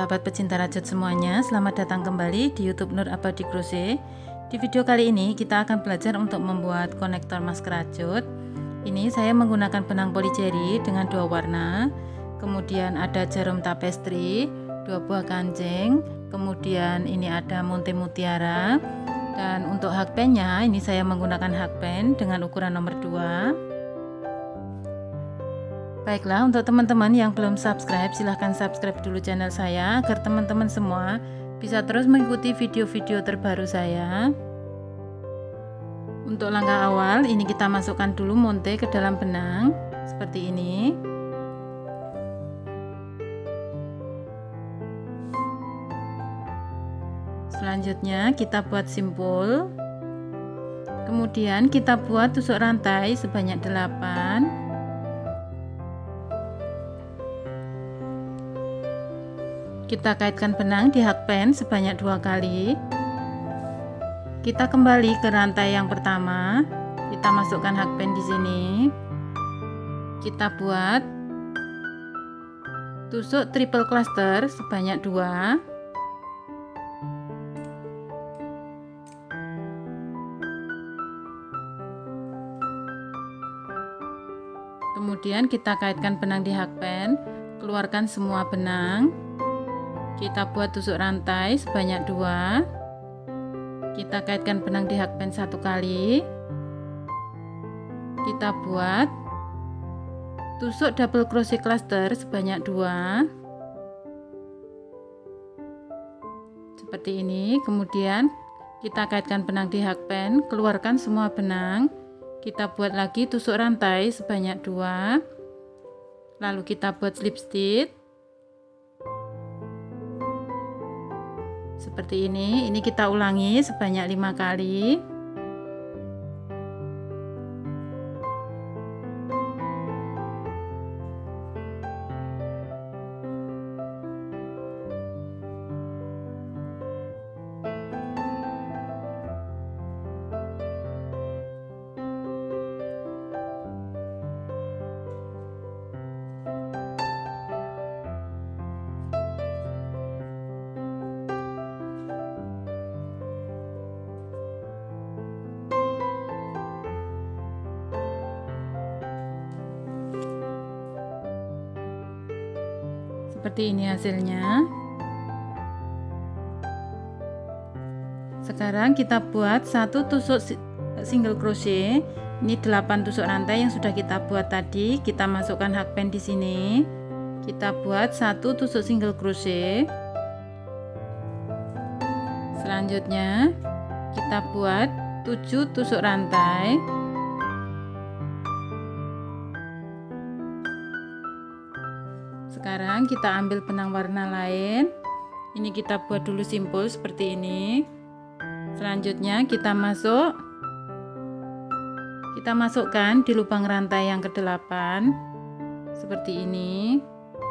sahabat pecinta rajut semuanya, selamat datang kembali di YouTube Nur Abadi Crochet. Di video kali ini kita akan belajar untuk membuat konektor masker rajut. Ini saya menggunakan benang polyjerry dengan 2 warna. Kemudian ada jarum tapestri, 2 buah kancing. Kemudian ini ada monte mutiara. Dan untuk hakpennya ini saya menggunakan hakpen dengan ukuran nomor 2. Baiklah, untuk teman-teman yang belum subscribe, silahkan subscribe dulu channel saya agar teman-teman semua bisa terus mengikuti video-video terbaru saya. Untuk langkah awal, ini kita masukkan dulu monte ke dalam benang seperti ini. Selanjutnya kita buat simpul. Kemudian kita buat tusuk rantai sebanyak 8. Kita kaitkan benang di hakpen sebanyak 2 kali. Kita kembali ke rantai yang pertama. Kita masukkan hakpen di sini. Kita buat tusuk triple cluster sebanyak 2. Kemudian kita kaitkan benang di hakpen, keluarkan semua benang. Kita buat tusuk rantai sebanyak 2. Kita kaitkan benang di hakpen 1 kali. Kita buat tusuk double crochet cluster sebanyak 2. Seperti ini. Kemudian kita kaitkan benang di hakpen, keluarkan semua benang. Kita buat lagi tusuk rantai sebanyak 2. Lalu kita buat slip stitch. Seperti ini kita ulangi sebanyak 5 kali. Seperti ini hasilnya. Sekarang kita buat 1 tusuk single crochet. Ini 8 tusuk rantai yang sudah kita buat tadi. Kita masukkan hakpen di sini. Kita buat 1 tusuk single crochet. Selanjutnya kita buat 7 tusuk rantai. Sekarang kita ambil benang warna lain. Ini kita buat dulu simpul seperti ini. Selanjutnya kita masukkan di lubang rantai yang ke-8 seperti ini.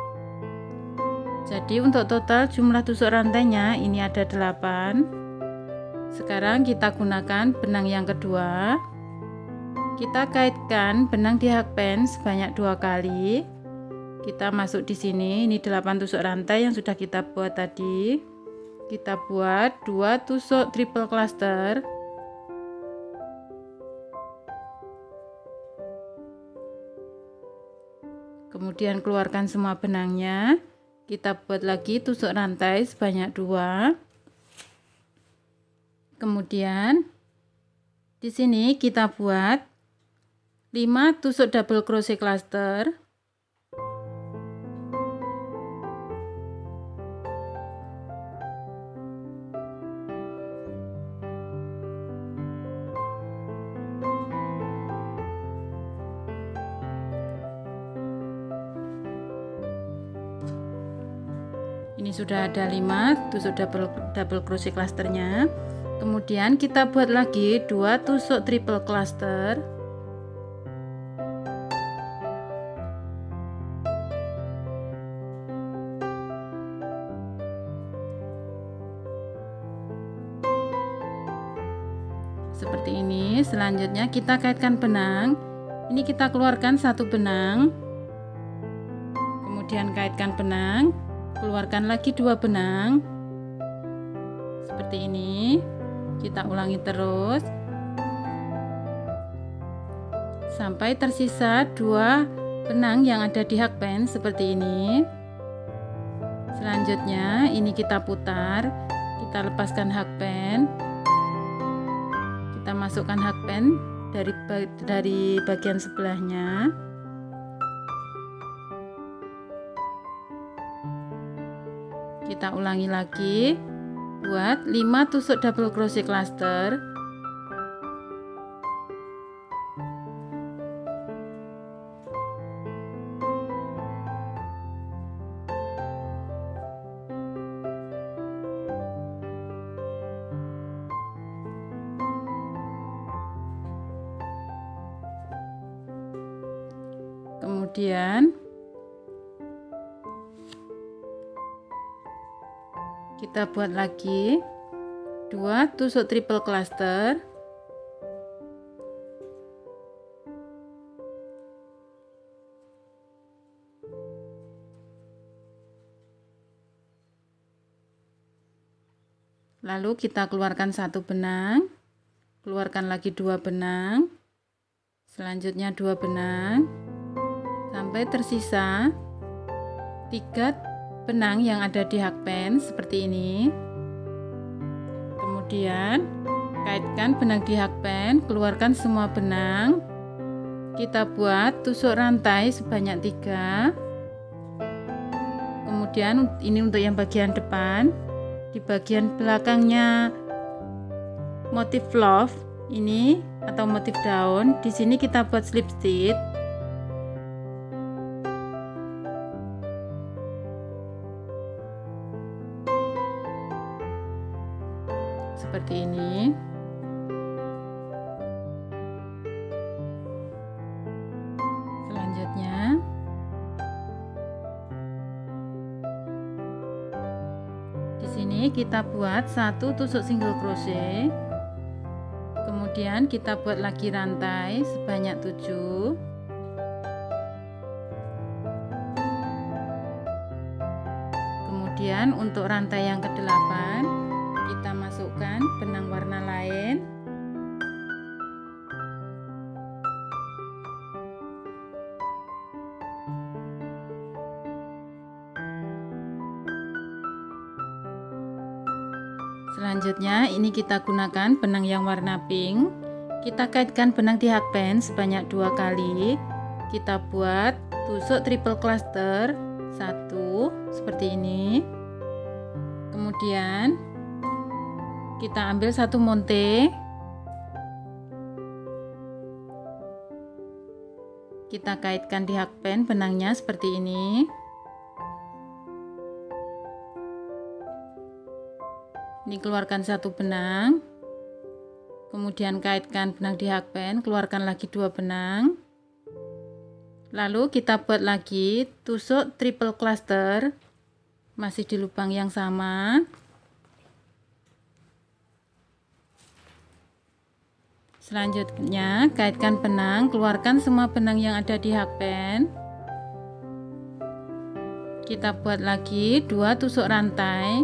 Jadi untuk total jumlah tusuk rantainya ini ada 8. Sekarang kita gunakan benang yang kedua. Kita kaitkan benang di hakpen sebanyak 2 kali. Kita masuk di sini, ini 8 tusuk rantai yang sudah kita buat tadi. Kita buat 2 tusuk triple cluster. Kemudian keluarkan semua benangnya. Kita buat lagi tusuk rantai sebanyak 2. Kemudian di sini kita buat 5 tusuk double crochet cluster. Ini sudah ada 5 tusuk double crochet clusternya. Kemudian kita buat lagi 2 tusuk triple cluster. Seperti ini. Selanjutnya kita kaitkan benang. Ini kita keluarkan 1 benang. Kemudian kaitkan benang. keluarkan lagi 2 benang seperti ini. Kita ulangi terus sampai tersisa 2 benang yang ada di hakpen seperti ini. Selanjutnya ini kita putar, kita lepaskan hakpen, kita masukkan hakpen dari bagian sebelahnya. Kita ulangi lagi, buat 5 tusuk double crochet cluster. Kemudian kita buat lagi 2 tusuk triple cluster. Lalu kita keluarkan 1 benang, keluarkan lagi 2 benang, selanjutnya 2 benang, sampai tersisa 3 benang yang ada di hakpen seperti ini. Kemudian kaitkan benang di hakpen, keluarkan semua benang, kita buat tusuk rantai sebanyak 3. Kemudian ini untuk yang bagian depan, di bagian belakangnya motif love ini atau motif daun, di sini kita buat slip stitch. Seperti ini. Selanjutnya di sini kita buat 1 tusuk single crochet, kemudian kita buat lagi rantai sebanyak 7. Kemudian untuk rantai yang ke-8 kita masukkan benang warna lain. Selanjutnya ini kita gunakan benang yang warna pink. Kita kaitkan benang di hakpen sebanyak 2 kali. Kita buat tusuk triple cluster 1 seperti ini. Kemudian kita ambil 1 monte, kita kaitkan di hakpen benangnya seperti ini. Ini keluarkan 1 benang, kemudian kaitkan benang di hakpen, keluarkan lagi 2 benang, lalu kita buat lagi tusuk triple cluster masih di lubang yang sama. Selanjutnya kaitkan benang, keluarkan semua benang yang ada di hakpen. Kita buat lagi 2 tusuk rantai.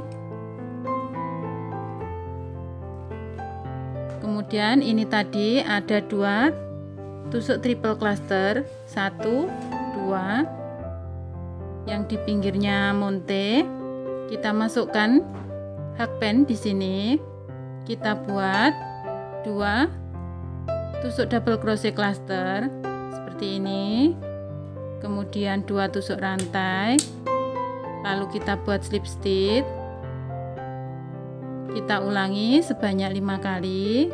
Kemudian ini tadi ada 2 tusuk triple cluster, 1, 2. Yang di pinggirnya monte, kita masukkan hakpen di sini. Kita buat 2 tusuk double crochet cluster seperti ini, kemudian 2 tusuk rantai, lalu kita buat slip stitch. Kita ulangi sebanyak 5 kali.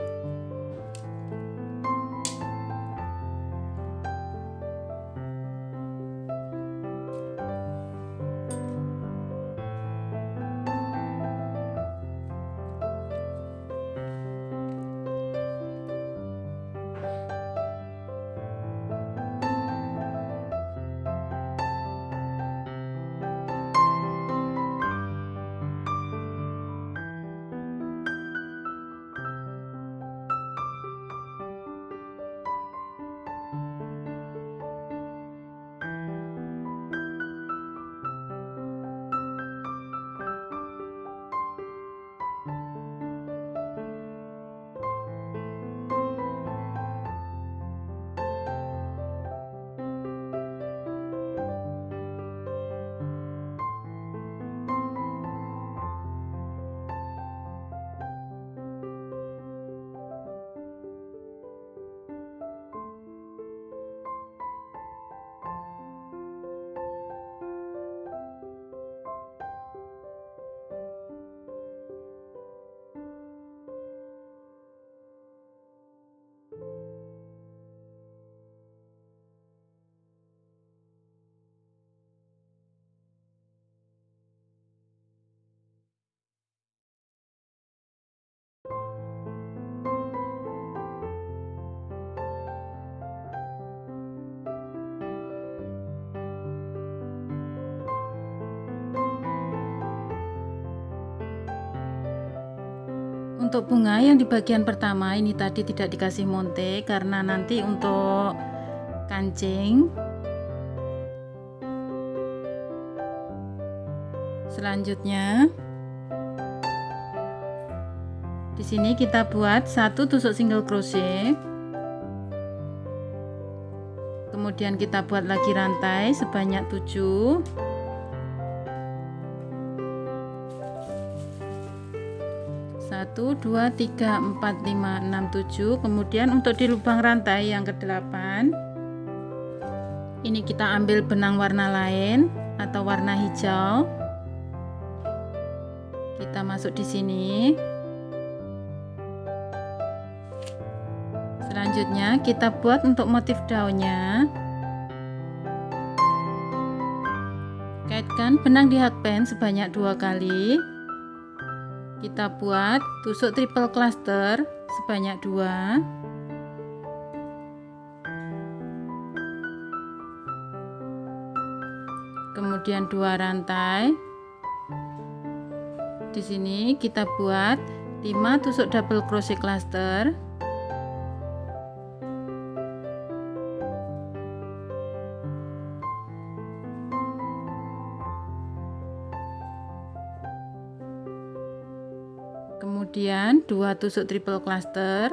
Untuk bunga yang di bagian pertama ini tadi tidak dikasih monte karena nanti untuk kancing. Selanjutnya di sini kita buat 1 tusuk single crochet. Kemudian kita buat lagi rantai sebanyak 7. 1, 2, 3, 4, 5, 6, 7. Kemudian untuk di lubang rantai yang ke-8 ini kita ambil benang warna lain atau warna hijau. Kita masuk di sini. Selanjutnya kita buat untuk motif daunnya. Kaitkan benang di hakpen sebanyak 2 kali. Kita buat tusuk triple cluster sebanyak 2. Kemudian 2 rantai. Di sini kita buat 5 tusuk double crochet cluster. Kemudian 2 tusuk triple cluster.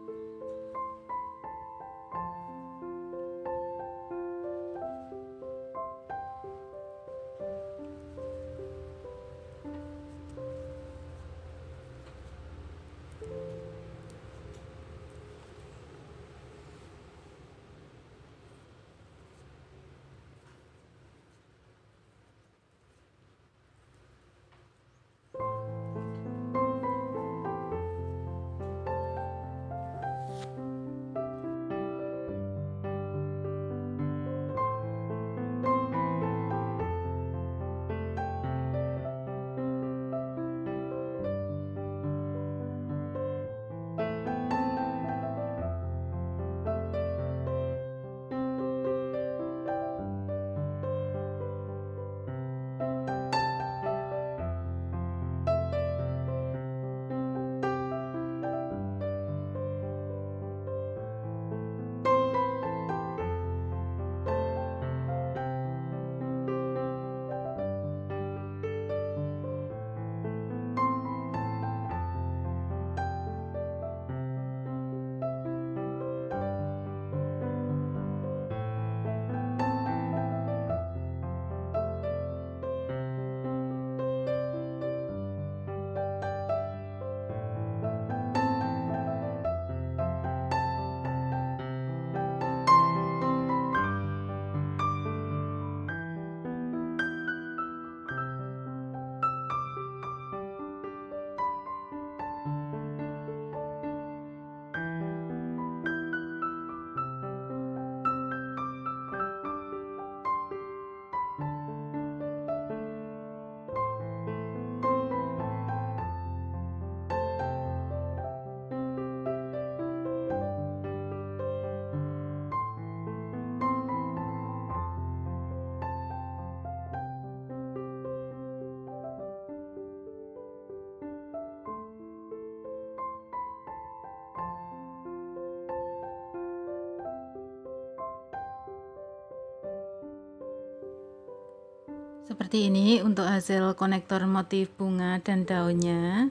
Seperti ini untuk hasil konektor motif bunga dan daunnya.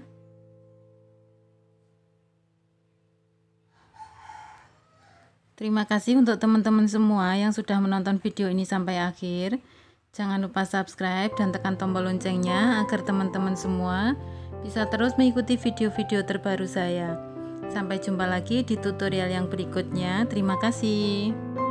Terima kasih untuk teman-teman semua yang sudah menonton video ini sampai akhir. Jangan lupa subscribe dan tekan tombol loncengnya agar teman-teman semua bisa terus mengikuti video-video terbaru saya. Sampai jumpa lagi di tutorial yang berikutnya. Terima kasih.